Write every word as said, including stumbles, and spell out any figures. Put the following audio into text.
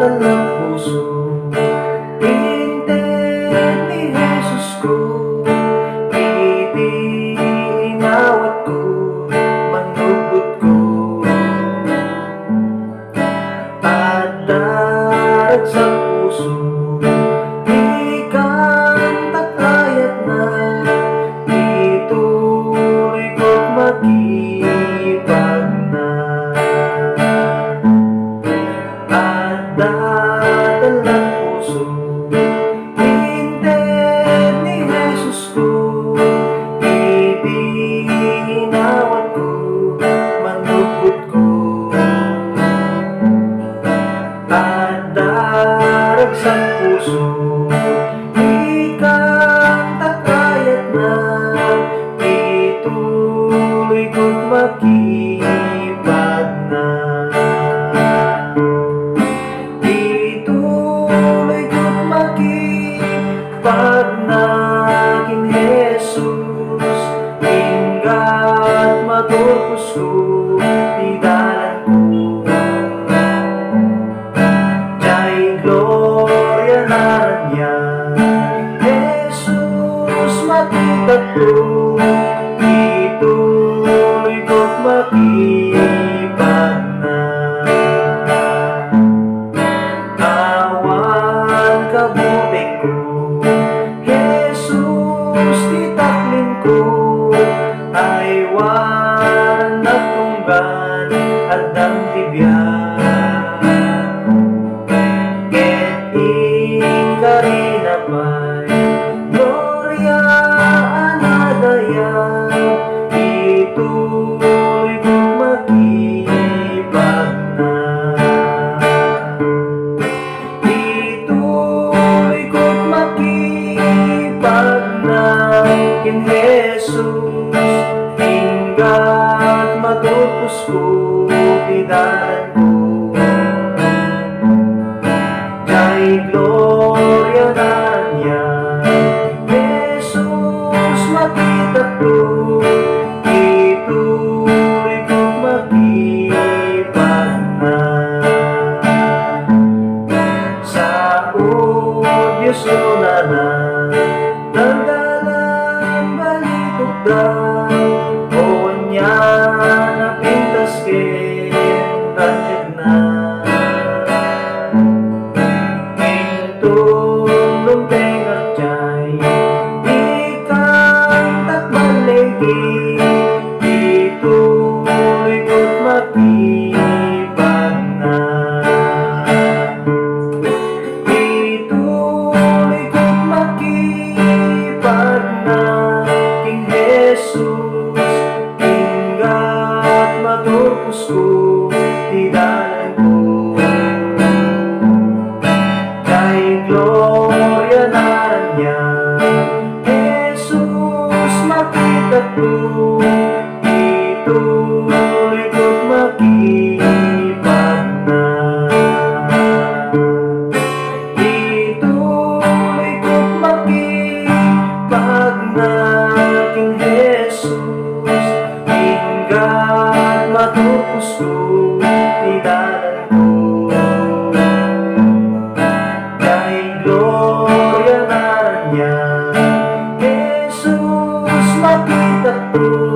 ng puso. Inted ni Jesus ko, itinawat ko, manubot ko, at darag sa puso. Ikang takayat na, ituloy ko't makipag na, at dadalang puso. Inted ni Jesus ko, itinawat ko, manubot ko, at darag sa puso. Ikang takayat na, ituloy ko't makipag na, ituloy ko't makipag na kin Jesus. Hingga't matupos ko, idalan ko, dahil gloria na niya. Jesus, makita ko, ituloy ko't makipag na. Awan kabuti ko, Jesus, titaklin ko, ay waran na tunggan at ang tibyan. Ket ika rin apay, gloria anadaya, ituloy ko't makipag na, ituloy ko't makipag na kin Jesus. Hingga't matupos ko, idalan ko, dahil gloria na niya. Jesus, makita ko, ituloy ko't makipag na. Sa o Diyos unanan, dandalang balitok daw, o niya napintas ken tanjid na. Pintulong tengat jay, ikang takbalegi, ituloy ko't makipag na, ituloy ko't makipag na king Jesus. Hingga't matupos ko, idalan ko, dahil gloria na niya. Jesus, makita ko, ituloy ko't makipag na, ituloy ko't makipag na king Jesus. Hingga't matupos ko, idalan ko, dahil gloria na niya. Jesus, makita ko,